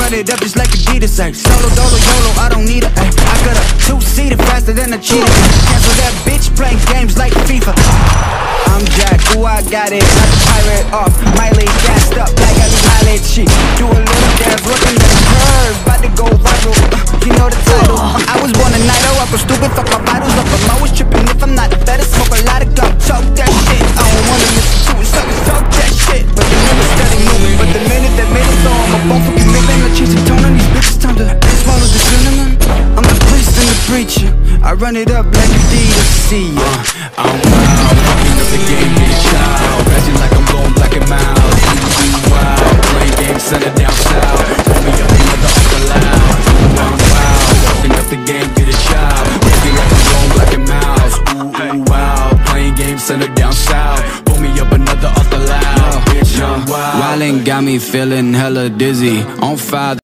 run it up just like Adidas, ay. Solo, dolo, YOLO, I don't need a, ay. I got a two-seater faster than a cheetah. Cancel that bitch playing games like FIFA. I'm Jack, ooh, I got it, not the pirate off. Miley gassed up like I do mileage shit. Do a little dance, working the curves, bout to go viral. You know the title. I was born a night, I go stupid, fuck my vitals up. I'm always tripping if I'm not better. Smoke a lot of gum, talk that shit. I don't wanna listen to it, suckers talk that shit. But the minute steady moving, but the minute that made it so I'm a bone for commitment. I change the tone on these bitches, time to swallow the cinnamon. I'm the priest and the preacher, I run it up like Adidas, see ya. I'm wild, fucking up the game, get it child. Passing like I'm going black and mild. Wild, playing games, send it down south. Pull me up another off the loud. I'm wild, fucking up the game, get it child. Passing like I'm going black and miles. Ooh, wow, playing games, send it down south. Pull me up another off the loud. Bitch, I'm wild. Wildin' got me feeling hella dizzy. On fire.